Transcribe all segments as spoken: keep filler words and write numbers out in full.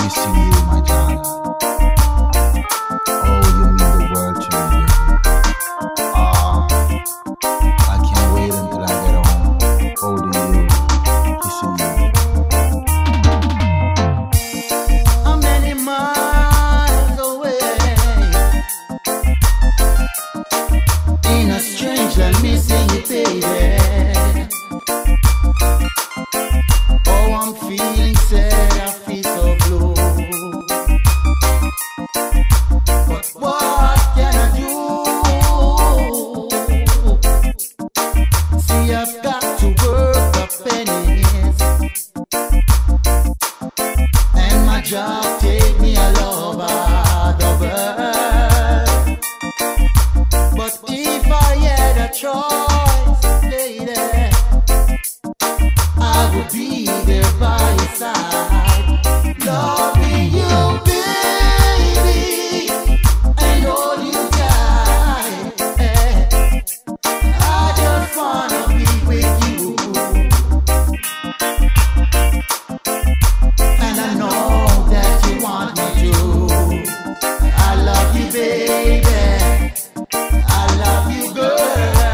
missing you, my darling. Oh, you mean the world to me, baby. Ah, I can't wait until I get home, holding you, kissing you. I'm many miles away in a strange land, missing you, baby. Oh, I'm feeling sad, I feel so blue. But what can I do? See, I've got to work the pennies, and my job take me all over the world. But if I had a choice, lady, I would be there by your side, loving you, baby, and hold you tight. I just wanna be with you, and I know that you want me to. I love you, baby, I love you, girl.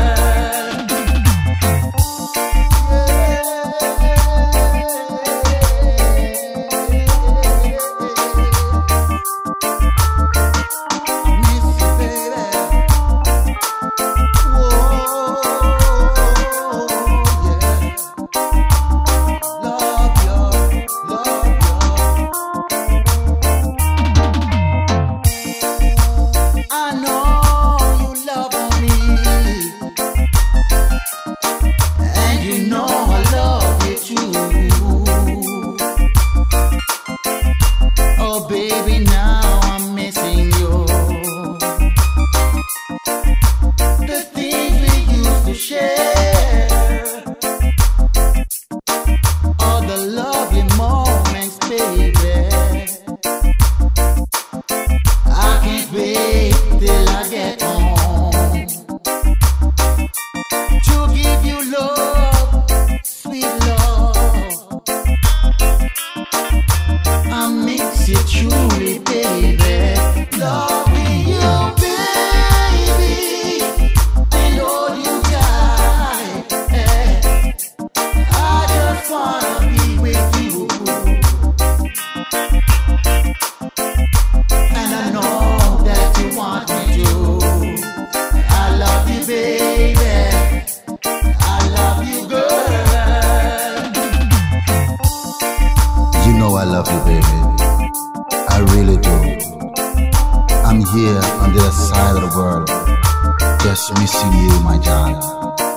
Oh baby, now I'm missing you. The things we used to share, all the lovely moments, baby. I can't wait till I get home to give you love, sweet love. I miss you truly, baby. Loving you, baby, and hold you tight. I just wanna be with you, and I know that you want me to. I love you, baby, I love you, girl. You know I love you, baby. I really do. I'm here on the other side of the world, just missing you, my darling.